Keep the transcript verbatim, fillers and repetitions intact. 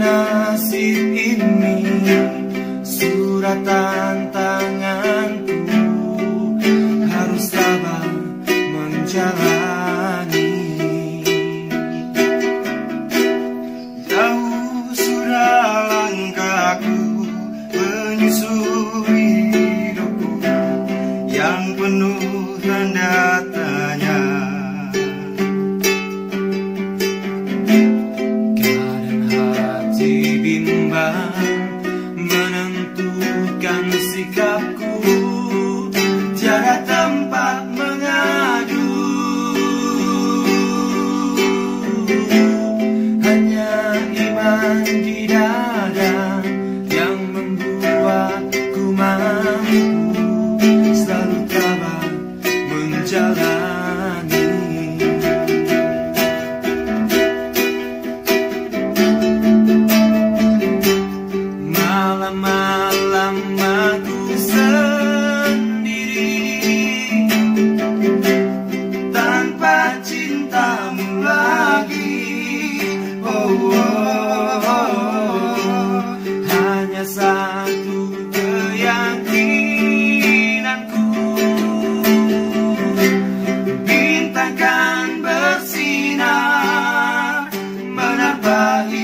nasib ini, surat tantanganku, harus sabar menjalani. Jauh sudah langkahku menyusuri hidupku yang penuh tanda tanya. Menentukan sikapku, tiada tempat mengadu. Hanya iman di dada yang membuatku mampu selalu tabah menjalani. Malam-malam aku sendiri tanpa cintamu lagi. Oh, oh, oh, oh. Hanya satu keyakinanku, bintang kan bersinar menerbang